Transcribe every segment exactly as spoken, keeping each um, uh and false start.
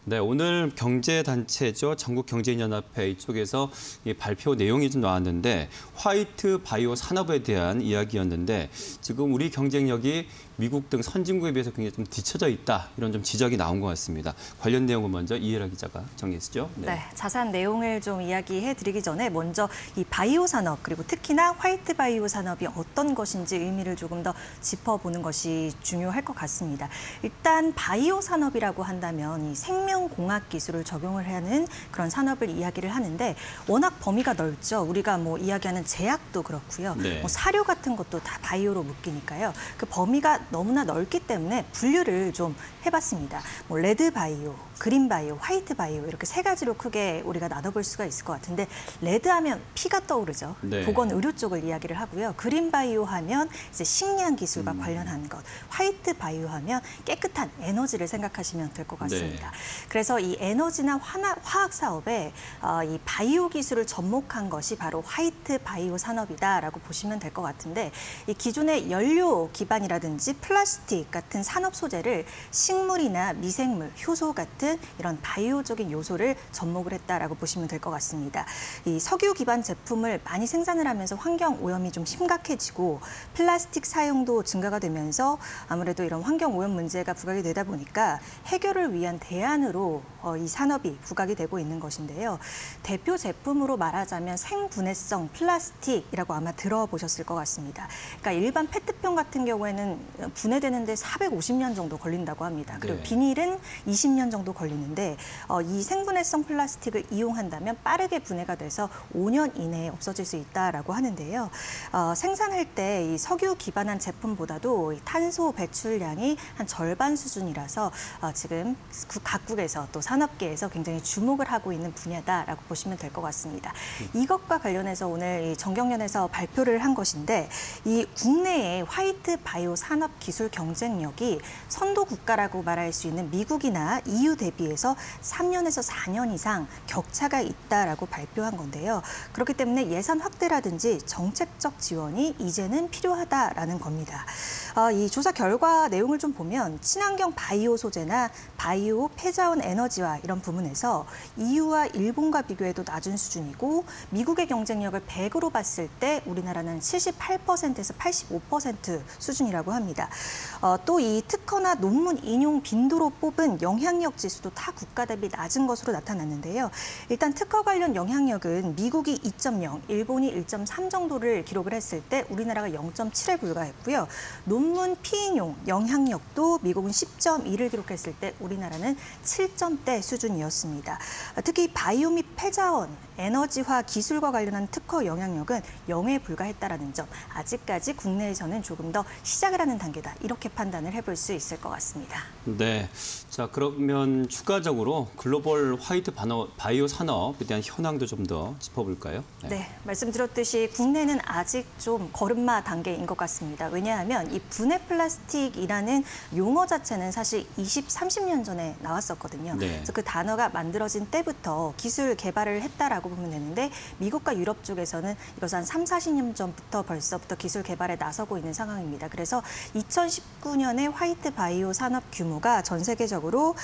네, 오늘 경제단체죠. 전국경제인연합회 이쪽에서 이 발표 내용이 좀 나왔는데 화이트 바이오 산업에 대한 이야기였는데 지금 우리 경쟁력이 미국 등 선진국에 비해서 굉장히 좀 뒤처져 있다. 이런 좀 지적이 나온 것 같습니다. 관련 내용을 먼저 이혜라 기자가 정리했죠. 네. 네, 자세한 내용을 좀 이야기해드리기 전에 먼저 이 바이오 산업 그리고 특히나 화이트 바이오 산업이 어떤 것인지 의미를 조금 더 짚어보는 것이 중요할 것 같습니다. 일단 바이오 산업이라고 한다면 이 생명공학 기술을 적용을 하는 그런 산업을 이야기를 하는데 워낙 범위가 넓죠. 우리가 뭐 이야기하는 제약도 그렇고요. 네. 뭐 사료 같은 것도 다 바이오로 묶이니까요. 그 범위가 너무나 넓기 때문에 분류를 좀 해봤습니다. 뭐 레드 바이오, 그린 바이오, 화이트 바이오 이렇게 세 가지로 크게 우리가 나눠볼 수가 있을 것 같은데 레드 하면 피가 떠오르죠. 네. 보건 의료 쪽을 이야기를 하고요. 그린 바이오 하면 이제 식량 기술과 음. 관련한 것, 화이트 바이오 하면 깨끗한 에너지를 생각하시면 될 것 같습니다. 네. 그래서 이 에너지나 화나, 화학 사업에 어, 이 바이오 기술을 접목한 것이 바로 화이트 바이오 산업이다라고 보시면 될 것 같은데 이 기존의 연료 기반이라든지 플라스틱 같은 산업 소재를 식물이나 미생물, 효소 같은 이런 바이오적인 요소를 접목을 했다라고 보시면 될 것 같습니다. 이 석유 기반 제품을 많이 생산을 하면서 환경 오염이 좀 심각해지고 플라스틱 사용도 증가가 되면서 아무래도 이런 환경 오염 문제가 부각이 되다 보니까 해결을 위한 대안으로 어, 이 산업이 부각이 되고 있는 것인데요. 대표 제품으로 말하자면 생분해성 플라스틱이라고 아마 들어보셨을 것 같습니다. 그러니까 일반 페트병 같은 경우에는 분해되는데 사백오십 년 정도 걸린다고 합니다. 그리고 네. 비닐은 이십 년 정도 걸리는데 어, 이 생분해성 플라스틱을 이용한다면 빠르게 분해가 돼서 오 년 이내에 없어질 수 있다라고 하는데요. 어, 생산할 때 이 석유 기반한 제품보다도 이 탄소 배출량이 한 절반 수준이라서 어, 지금 각국에서 또 산업계에서 굉장히 주목을 하고 있는 분야다라고 보시면 될 것 같습니다. 이것과 관련해서 오늘 이 정경련에서 발표를 한 것인데 이 국내의 화이트 바이오 산업 기술 경쟁력이 선도 국가라고 말할 수 있는 미국이나 이유 대비해서 삼 년에서 사 년 이상 격차가 있다라고 발표한 건데요. 그렇기 때문에 예산 확대라든지 정책적 지원이 이제는 필요하다라는 겁니다. 어, 이 조사 결과 내용을 좀 보면 친환경 바이오 소재나 바이오 폐자원 에너지와 이런 부분에서 이유와 일본과 비교해도 낮은 수준이고 미국의 경쟁력을 백으로 봤을 때 우리나라는 칠십팔 퍼센트에서 팔십오 퍼센트 수준이라고 합니다. 어, 또 이 특허나 논문 인용 빈도로 뽑은 영향력 지수도 타 국가 대비 낮은 것으로 나타났는데요. 일단 특허 관련 영향력은 미국이 이 점 영, 일본이 일 점 삼 정도를 기록을 했을 때 우리나라가 영 점 칠에 불과했고요. 논문 피인용 영향력도 미국은 십 점 이를 기록했을 때 우리나라는 칠 점대 수준이었습니다. 특히 바이오 및 폐자원, 에너지화 기술과 관련한 특허 영향력은 영에 불과했다라는 점, 아직까지 국내에서는 조금 더 시작을 하는 단계다. 이렇게 판단을 해볼 수 있을 것 같습니다. 네, 자 그러면 추가적으로 글로벌 화이트 바이오 산업에 대한 현황도 좀 더 짚어볼까요? 네. 네, 말씀드렸듯이 국내는 아직 좀 걸음마 단계인 것 같습니다. 왜냐하면 이 분해 플라스틱이라는 용어 자체는 사실 이십, 삼십 년 전에 나왔었거든요. 네. 그래서 그 단어가 만들어진 때부터 기술 개발을 했다라고 보면 되는데 미국과 유럽 쪽에서는 이것은 한 삼, 사십 년 전부터 벌써부터 기술 개발에 나서고 있는 상황입니다. 그래서 이천십구 년에 화이트 바이오 산업 규모가 전 세계적으로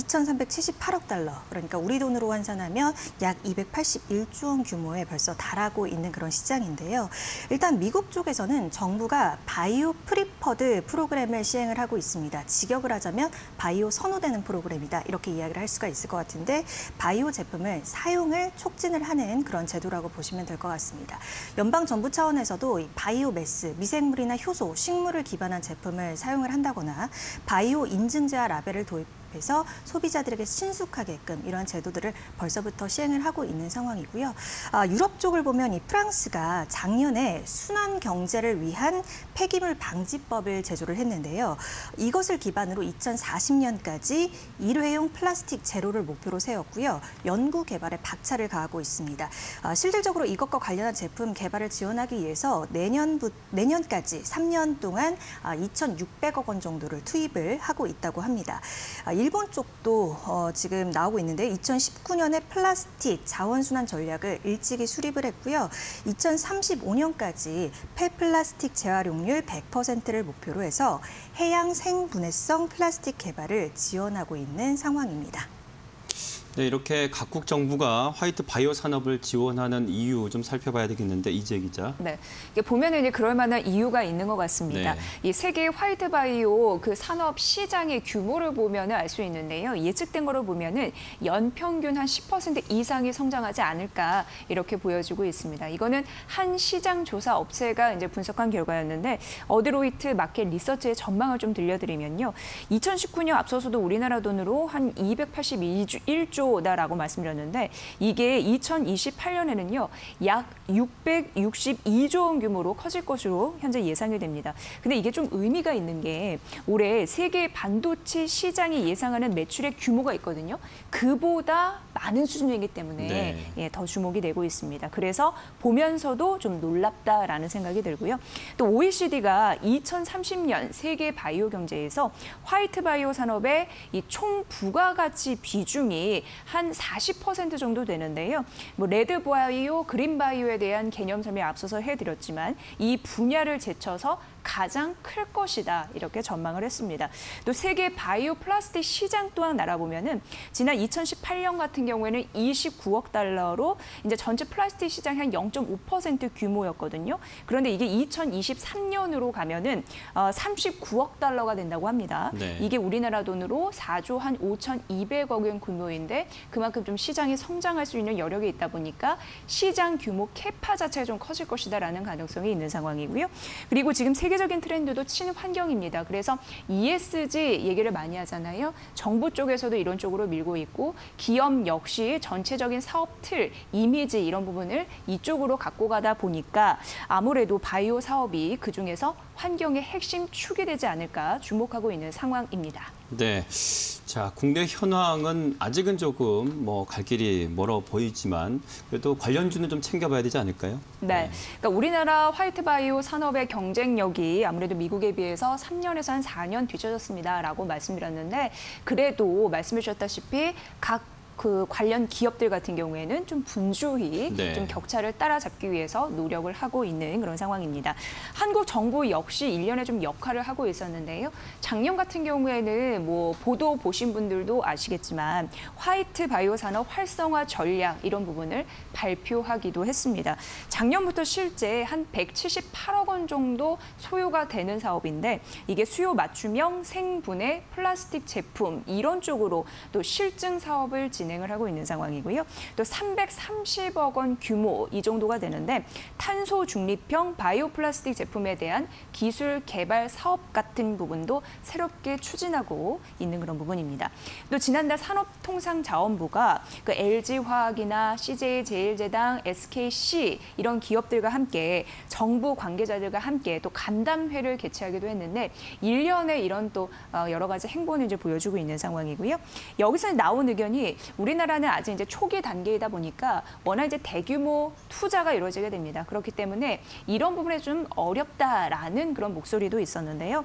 이천삼백칠십팔억 달러, 그러니까 우리 돈으로 환산하면 약 이백팔십일조 원 규모에 벌써 달하고 있는 그런 시장인데요. 일단 미국 쪽에서는 정부가 바이오 프리퍼드 프로그램을 시행을 하고 있습니다. 직역을 하자면 바이오 선호되는 프로그램이다. 이렇게 이야기를 할 수가 있을 것 같은데 바이오 제품을 사용을 촉진을 하는 그런 제도라고 보시면 될 것 같습니다. 연방 정부 차원에서도 이 바이오 매스, 미생물이나 효소, 식물을 기반한 제품을 사용을 한다거나 바이오 인증제와 라벨을 도입 해서 소비자들에게 친숙하게끔 이러한 제도들을 벌써부터 시행을 하고 있는 상황이고요. 아, 유럽 쪽을 보면 이 프랑스가 작년에 순환 경제를 위한 폐기물 방지법을 제조를 했는데요. 이것을 기반으로 이천사십 년까지 일회용 플라스틱 제로를 목표로 세웠고요. 연구 개발에 박차를 가하고 있습니다. 아, 실질적으로 이것과 관련한 제품 개발을 지원하기 위해서 내년부, 내년까지 삼 년 동안 아, 이천육백억 원 정도를 투입을 하고 있다고 합니다. 아, 일본 쪽도 어, 지금 나오고 있는데 이천십구 년에 플라스틱 자원순환 전략을 일찍이 수립을 했고요. 이천삼십오 년까지 폐플라스틱 재활용률 백 퍼센트를 목표로 해서 해양 생분해성 플라스틱 개발을 지원하고 있는 상황입니다. 네, 이렇게 각국 정부가 화이트 바이오 산업을 지원하는 이유 좀 살펴봐야 되겠는데 이재 기자. 네, 이게 보면은 이제 그럴 만한 이유가 있는 것 같습니다. 네. 이 세계 화이트 바이오 그 산업 시장의 규모를 보면은 알 수 있는데요. 예측된 거를 보면은 연평균 한 십 퍼센트 이상이 성장하지 않을까 이렇게 보여지고 있습니다. 이거는 한 시장 조사 업체가 이제 분석한 결과였는데 어드로이트 마켓 리서치의 전망을 좀 들려드리면요. 이천십구 년 앞서서도 우리나라 돈으로 한 이백팔십일 조다라고 말씀드렸는데 이게 이천이십팔 년에는요. 약 육백육십이 조 원 규모로 커질 것으로 현재 예상이 됩니다. 근데 이게 좀 의미가 있는 게 올해 세계 반도체 시장이 예상하는 매출의 규모가 있거든요. 그보다 많은 수준이기 때문에 네. 예, 더 주목이 되고 있습니다. 그래서 보면서도 좀 놀랍다라는 생각이 들고요. 또 오이시디가 이천삼십 년 세계 바이오 경제에서 화이트 바이오 산업의 이 총 부가가치 비중이 한 사십 퍼센트 정도 되는데요. 뭐 레드 바이오, 그린 바이오에 대한 개념 설명 앞서서 해드렸지만 이 분야를 제쳐서 가장 클 것이다 이렇게 전망을 했습니다. 또 세계 바이오 플라스틱 시장 또한 알아보면은 지난 이천십팔 년 같은 경우에는 이십구억 달러로 이제 전체 플라스틱 시장이 한 영 점 오 퍼센트 규모였거든요. 그런데 이게 이천이십삼 년으로 가면은 삼십구억 달러가 된다고 합니다. 네. 이게 우리나라 돈으로 사조 한 오천이백억 원 규모인데 그만큼 좀 시장이 성장할 수 있는 여력이 있다 보니까 시장 규모 캐파 자체가 좀 커질 것이다라는 가능성이 있는 상황이고요. 그리고 지금 세계 세계적인 트렌드도 친환경입니다. 그래서 이에스지 얘기를 많이 하잖아요. 정부 쪽에서도 이런 쪽으로 밀고 있고 기업 역시 전체적인 사업 틀, 이미지 이런 부분을 이쪽으로 갖고 가다 보니까 아무래도 바이오 사업이 그중에서 환경의 핵심 축이 되지 않을까 주목하고 있는 상황입니다. 네, 자 국내 현황은 아직은 조금 뭐 갈 길이 멀어 보이지만 그래도 관련주는 좀 챙겨봐야 되지 않을까요? 네, 그러니까 우리나라 화이트 바이오 산업의 경쟁력이 아무래도 미국에 비해서 삼 년에서 한 사 년 뒤쳐졌습니다라고 말씀드렸는데 그래도 말씀해 주셨다시피 각 그 관련 기업들 같은 경우에는 좀 분주히 네. 좀 격차를 따라잡기 위해서 노력을 하고 있는 그런 상황입니다. 한국 정부 역시 일련의 좀 역할을 하고 있었는데요. 작년 같은 경우에는 뭐 보도 보신 분들도 아시겠지만 화이트 바이오 산업 활성화 전략 이런 부분을 발표하기도 했습니다. 작년부터 실제 한 백칠십팔억 원 정도 소요가 되는 사업인데 이게 수요 맞춤형 생분해 플라스틱 제품 이런 쪽으로 또 실증 사업을 진 진행을 하고 있는 상황이고요. 또 삼백삼십억 원 규모 이 정도가 되는데 탄소 중립형 바이오 플라스틱 제품에 대한 기술 개발 사업 같은 부분도 새롭게 추진하고 있는 그런 부분입니다. 또 지난달 산업통상자원부가 그 엘지화학이나 씨제이제일제당, 에스케이씨 이런 기업들과 함께 정부 관계자들과 함께 또 간담회를 개최하기도 했는데 일련의 이런 또 여러 가지 행보를 이제 보여주고 있는 상황이고요. 여기서 나온 의견이 우리나라는 아직 이제 초기 단계이다 보니까 워낙 이제 대규모 투자가 이루어지게 됩니다. 그렇기 때문에 이런 부분에 좀 어렵다라는 그런 목소리도 있었는데요.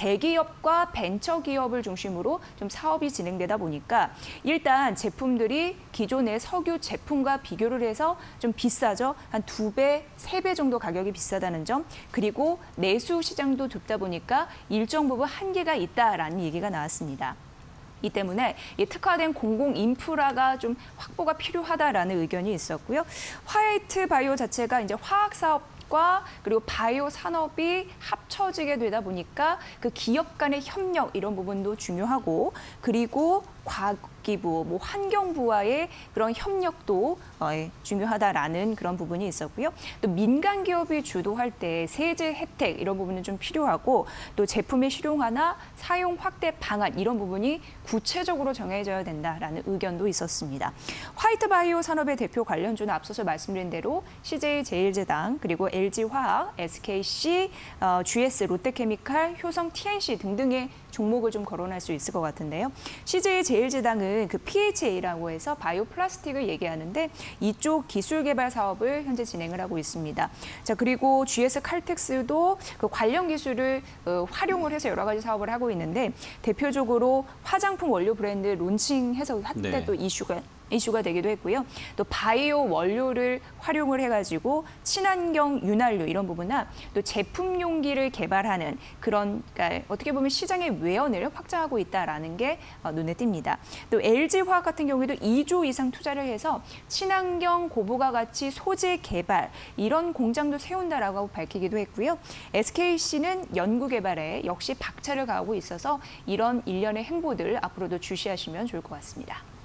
대기업과 벤처기업을 중심으로 좀 사업이 진행되다 보니까 일단 제품들이 기존의 석유 제품과 비교를 해서 좀 비싸죠. 한 두 배, 세 배 정도 가격이 비싸다는 점. 그리고 내수 시장도 좁다 보니까 일정 부분 한계가 있다라는 얘기가 나왔습니다. 이 때문에 이 특화된 공공 인프라가 좀 확보가 필요하다라는 의견이 있었고요. 화이트 바이오 자체가 이제 화학 사업과 그리고 바이오 산업이 합쳐지게 되다 보니까 그 기업 간의 협력 이런 부분도 중요하고 그리고 과기부, 뭐 환경부와의 그런 협력도 중요하다라는 그런 부분이 있었고요. 또 민간 기업이 주도할 때 세제 혜택 이런 부분은 좀 필요하고 또 제품의 실용화나 사용 확대 방안 이런 부분이 구체적으로 정해져야 된다라는 의견도 있었습니다. 화이트 바이오 산업의 대표 관련주는 앞서서 말씀드린 대로 씨제이제일제당 그리고 엘지화학, 에스케이씨, 어, 지에스, 롯데케미칼, 효성 티엔씨 등등의 종목을 좀 거론할 수 있을 것 같은데요. 씨제이제일제당은 그 피에이치에이라고 해서 바이오 플라스틱을 얘기하는데 이쪽 기술 개발 사업을 현재 진행을 하고 있습니다. 자 그리고 지에스 칼텍스도 그 관련 기술을 어, 활용을 해서 여러 가지 사업을 하고 있는데 대표적으로 화장품 원료 브랜드 론칭해서 한때 네. 또 이슈가 이슈가 되기도 했고요. 또 바이오 원료를 활용을 해가지고 친환경 윤활유 이런 부분이나 또 제품 용기를 개발하는 그런 그러니까 어떻게 보면 시장의 외연을 확장하고 있다라는 게 눈에 띕니다. 또 엘지화학 같은 경우에도 이조 이상 투자를 해서 친환경 고부가 가치 소재 개발 이런 공장도 세운다라고 밝히기도 했고요. 에스케이씨는 연구 개발에 역시 박차를 가하고 있어서 이런 일련의 행보들 앞으로도 주시하시면 좋을 것 같습니다.